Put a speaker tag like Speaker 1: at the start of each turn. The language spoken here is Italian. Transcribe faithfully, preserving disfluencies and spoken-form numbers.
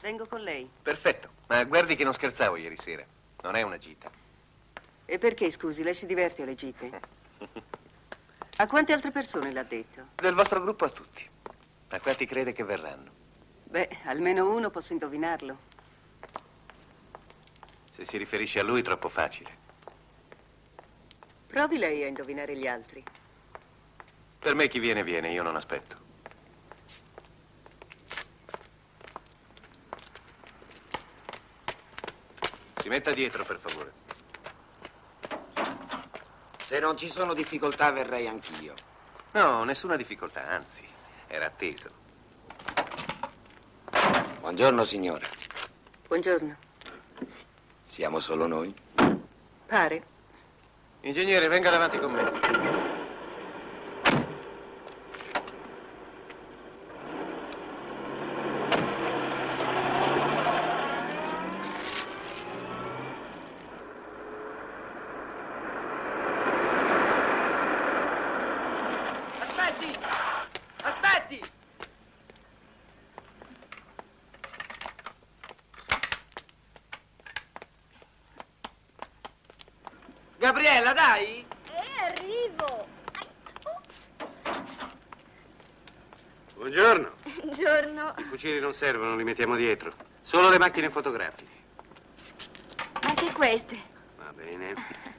Speaker 1: Vengo con lei.
Speaker 2: Perfetto, ma guardi che non scherzavo ieri sera. Non è una gita.
Speaker 1: E perché, scusi, lei si diverte alle gite? A quante altre persone l'ha detto?
Speaker 2: Del vostro gruppo a tutti. A quanti crede che verranno?
Speaker 1: Beh, almeno uno posso indovinarlo.
Speaker 2: Se si riferisce a lui, troppo facile.
Speaker 1: Provi lei a indovinare gli altri.
Speaker 2: Per me chi viene, viene, io non aspetto. Si metta dietro, per favore.
Speaker 3: Se non ci sono difficoltà, verrei anch'io.
Speaker 2: No, nessuna difficoltà, anzi, era atteso.
Speaker 3: Buongiorno, signora.
Speaker 1: Buongiorno.
Speaker 3: Siamo solo noi?
Speaker 1: Pare.
Speaker 2: Ingegnere, venga davanti con me.
Speaker 4: Gabriella, dai!
Speaker 5: Eh, arrivo!
Speaker 2: Buongiorno.
Speaker 5: Buongiorno.
Speaker 2: I fucili non servono, li mettiamo dietro. Solo le macchine fotografiche.
Speaker 5: Anche queste.
Speaker 2: Va bene.